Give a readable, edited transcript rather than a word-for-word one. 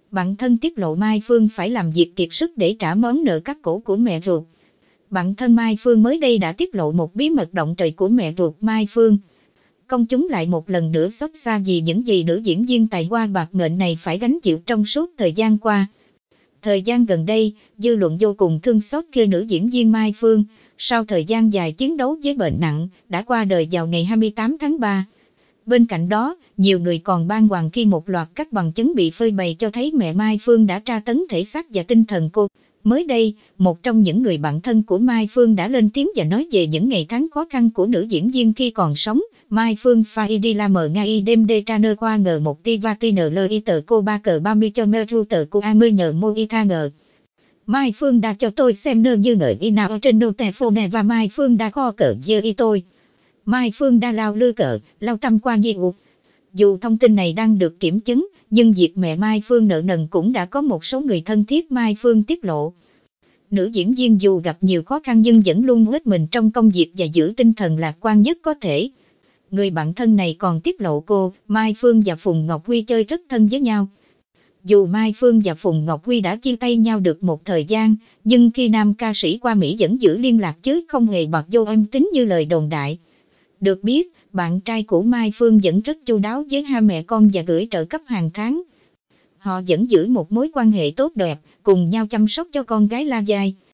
Bạn thân tiết lộ Mai Phương phải làm việc kiệt sức để trả món nợ cắt cổ của mẹ ruột. Bạn thân Mai Phương mới đây đã tiết lộ một bí mật động trời của mẹ ruột Mai Phương. Công chúng lại một lần nữa xót xa vì những gì nữ diễn viên tài hoa bạc mệnh này phải gánh chịu trong suốt thời gian qua. Thời gian gần đây, dư luận vô cùng thương xót khi nữ diễn viên Mai Phương, sau thời gian dài chiến đấu với bệnh nặng, đã qua đời vào ngày 28 tháng 3. Bên cạnh đó, nhiều người còn bàng hoàng khi một loạt các bằng chứng bị phơi bày cho thấy mẹ Mai Phương đã tra tấn thể xác và tinh thần cô. Mới đây, một trong những người bạn thân của Mai Phương đã lên tiếng và nói về những ngày tháng khó khăn của nữ diễn viên khi còn sống. Mai Phương phải đi làm ở ngay đêm đê tra nơ qua ngờ một ti va ti nờ lơ y tờ cô ba cờ 30 cho mê ru tờ cô 20 nhờ mô y tha ngờ. Mai Phương đã cho tôi xem nơ như ngờ y nào ở trên nô tè phô nè và Mai Phương đã kho cờ dơ y tôi. Mai Phương đã lao lư cờ, lao tâm quan di ụ. Dù thông tin này đang được kiểm chứng, nhưng việc mẹ Mai Phương nợ nần cũng đã có một số người thân thiết Mai Phương tiết lộ. Nữ diễn viên dù gặp nhiều khó khăn nhưng vẫn luôn hết mình trong công việc và giữ tinh thần lạc quan nhất có thể. Người bạn thân này còn tiết lộ cô, Mai Phương và Phùng Ngọc Huy chơi rất thân với nhau. Dù Mai Phương và Phùng Ngọc Huy đã chia tay nhau được một thời gian, nhưng khi nam ca sĩ qua Mỹ vẫn giữ liên lạc chứ không hề bật vô âm tính như lời đồn đại. Được biết, bạn trai của Mai Phương vẫn rất chu đáo với hai mẹ con và gửi trợ cấp hàng tháng. Họ vẫn giữ một mối quan hệ tốt đẹp, cùng nhau chăm sóc cho con gái La Giai.